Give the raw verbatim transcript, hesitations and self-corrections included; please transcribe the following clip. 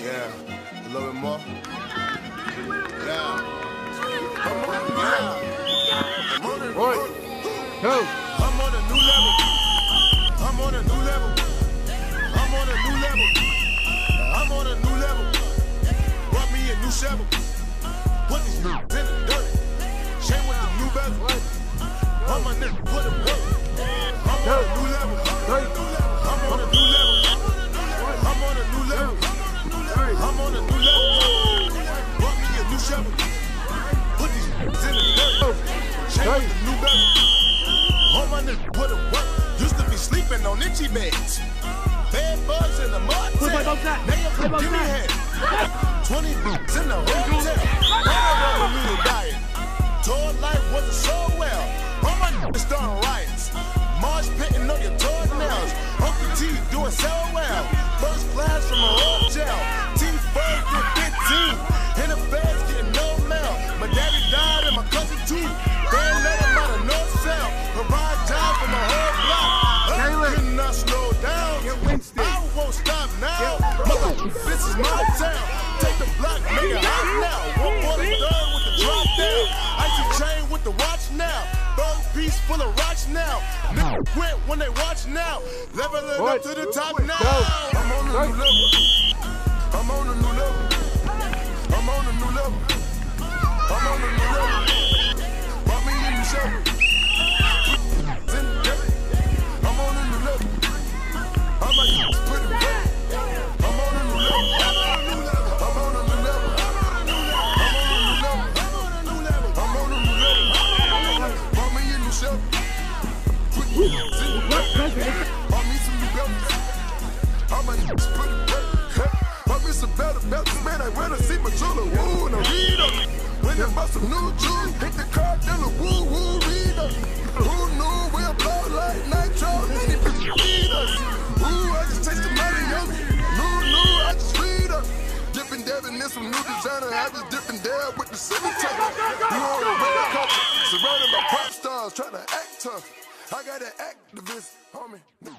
Yeah, a little bit more. Yeah. Yeah. One, two. I'm on a new level. I'm on a new level. I'm on a new level. I'm on a new level. Brought me a new shovel. Put these niggas in the dirt. Shame with the new bezel. All my niggas put them work. I'm on a new level. I'm on a new level. I'm on a new level. I'm on a new level. Brought me a new shovel. Put these niggas in the dirt. Shame with the new bezel. All my niggas put them work. Used to be sleeping on itchy beds. Bed bugs in the mud tent. Now you give me head. twenty boots in the hotel. I a little diet. Tour life wasn't so well. All my niggas starting riots. Marsh pitting on your toenails. Uncle T doing so well. First class from a hotel. T first get fifteen. In the feds getting no mail. My daddy died and my cousin too. They ain't let him out of no cell. Provide job for my whole block. I cannot slow down. I won't stop now. This is my town. Take the block, make it hot now. One for the third with the drop down. Icy chain with the watch now. Third piece full of rocks now. Niggas quit when they watch now. Leveling up to the top now. I'm on a new level. I'm on a new level. I'm on a new level. I'm on a new level. Brought me a new shovel. I'm on a new level. I might put it back. I'm on a new level. I'm on a new level. I'm on a new level. I'm on a new level. Brought me a new shovel. Put me Brought me some new belts. I might put it back. Brought me some better belts, man. I wanna see my jeweler. Woo, and I read up. When they bought some new jewels, hit the car, then the woo, woo, read up. Who knew we'll blow like nitro? Many people read us. Ooh, I just taste the money, yo. New, new, I just read up. Dipping, dabbing in some new designer. I just dip and dab with the cemetery. You on a red carpet, surrounded by pop stars, trying to act tough. I got an activist, homie.